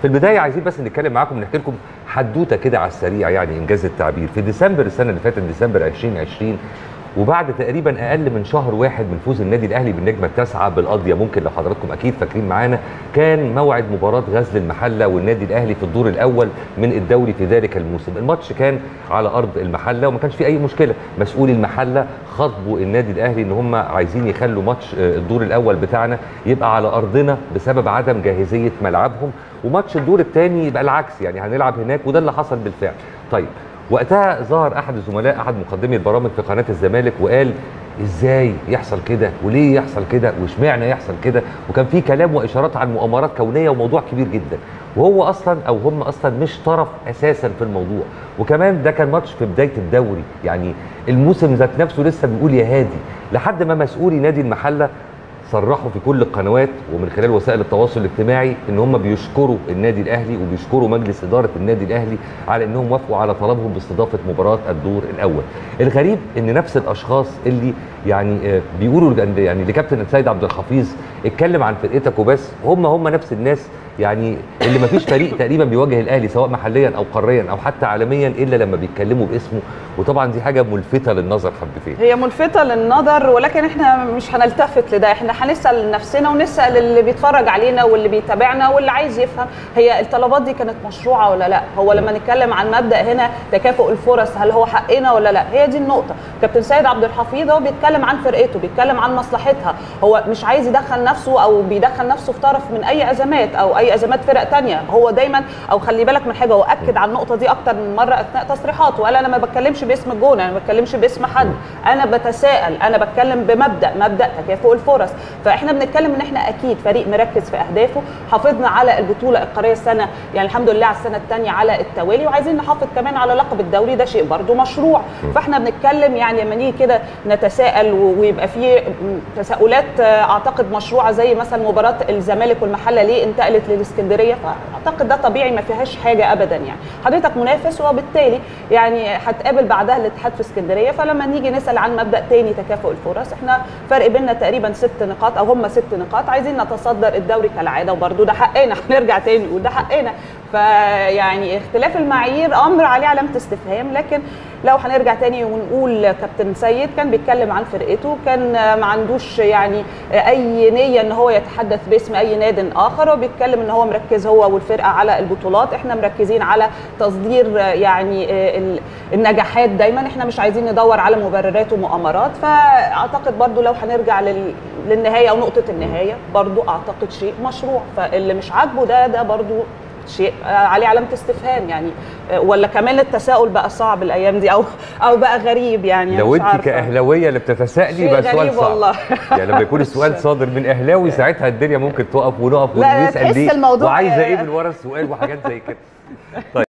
في البدايه عايزين بس نتكلم معاكم، نحكي لكم حدوته كده على السريع يعني انجاز التعبير. في ديسمبر السنه اللي فاتت، ديسمبر 2020، وبعد تقريبا اقل من شهر واحد من فوز النادي الاهلي بالنجمه التاسعه بالقضيه، ممكن لو حضراتكم اكيد فاكرين معانا، كان موعد مباراه غزل المحله والنادي الاهلي في الدور الاول من الدوري في ذلك الموسم. الماتش كان على ارض المحله وما كانش فيه اي مشكله. مسؤولي المحله خاطبوا النادي الاهلي ان هم عايزين يخلوا ماتش الدور الاول بتاعنا يبقى على ارضنا بسبب عدم جاهزيه ملعبهم، وماتش الدور الثاني يبقى العكس، يعني هنلعب هناك، وده اللي حصل بالفعل. طيب وقتها ظهر احد الزملاء، احد مقدمي البرامج في قناه الزمالك، وقال ازاي يحصل كده وليه يحصل كده واشمعنى يحصل كده، وكان في كلام واشارات عن مؤامرات كونيه وموضوع كبير جدا، وهو اصلا او هم اصلا مش طرف اساسا في الموضوع. وكمان ده كان ماتش في بدايه الدوري، يعني الموسم ذات نفسه لسه بنقول يا هادي، لحد ما مسؤولي نادي المحله صرحوا في كل القنوات ومن خلال وسائل التواصل الاجتماعي ان هم بيشكروا النادي الاهلي وبيشكروا مجلس اداره النادي الاهلي على انهم وافقوا على طلبهم باستضافه مباراه الدور الاول. الغريب ان نفس الاشخاص اللي يعني بيقولوا يعني لكابتن السيد عبد الحفيظ اتكلم عن فرقتك وبس، هم نفس الناس يعني اللي ما فيش فريق تقريبا بيواجه الاهلي سواء محليا او قاريا او حتى عالميا الا لما بيتكلموا باسمه. وطبعا دي حاجه ملفته للنظر حبتين. هي ملفته للنظر، ولكن احنا مش هنلتفت لده، احنا هنسال نفسنا ونسال اللي بيتفرج علينا واللي بيتابعنا واللي عايز يفهم هي الطلبات دي كانت مشروعه ولا لا. هو لما نتكلم عن مبدا هنا تكافؤ الفرص، هل هو حقنا ولا لا؟ هي دي النقطه. كابتن سيد عبد الحفيظ هو بيتكلم عن فرقته، بيتكلم عن مصلحتها، هو مش عايز يدخل نفسه او بيدخل نفسه في طرف من اي ازمات او اي ازمات فرق ثانيه. هو دايما، او خلي بالك من حاجه، هو اكد على النقطه دي اكتر من مره اثناء تصريحاته، وقال انا ما بتكلمش باسم الجون، انا ما بتكلمش باسم حد، انا بتساءل، انا بتكلم بمبدا تكافؤ الفرص. فاحنا بنتكلم ان احنا اكيد فريق مركز في اهدافه، حافظنا على البطوله القاريه السنه، يعني الحمد لله على السنه الثانيه على التوالي، وعايزين نحافظ كمان على لقب الدوري، ده شيء برضو مشروع. فاحنا بنتكلم يعني لما نيجي كده نتساءل ويبقى في تساؤلات اعتقد مشروعه، زي مثلا مباراه الزمالك والمحله ليه انتقلت للاسكندريه، فاعتقد ده طبيعي ما فيهاش حاجه ابدا. يعني حضرتك منافس وبالتالي يعني هتقابل بعدها الاتحاد في اسكندريه. فلما نيجي نسال عن مبدا تاني تكافؤ الفرص، احنا فرق بيننا تقريبا 6 نقاط او هم 6 نقاط، عايزين نتصدر الدوري كالعاده، وبرده ده حقنا، هنرجع تاني نقول ده حقنا. فيعني اختلاف المعايير امر عليه علامه استفهام. لكن لو هنرجع تاني ونقول كابتن سيد كان بيتكلم عن فرقته، كان ما عندوش يعني اي نيه ان هو يتحدث باسم اي ناد اخر، وبيتكلم ان هو مركز هو والفرقه على البطولات. احنا مركزين على تصدير يعني النجاحات دايما، احنا مش عايزين ندور على مبررات ومؤامرات. فاعتقد برضو لو هنرجع للنهايه او نقطه النهايه، برضو اعتقد شيء مشروع. فاللي مش عاجبه ده برضو شيء عليه علامه استفهام يعني، ولا كمان التساؤل بقى صعب الايام دي او بقى غريب يعني. لو انت كاهلاويه اللي بتتسائلي بقى سؤال صعب والله. يعني لما يكون السؤال صادر من اهلاوي ساعتها الدنيا ممكن تقف ونقف ونسال ليه وعايزه ايه من ورا السؤال وحاجات زي كده. طيب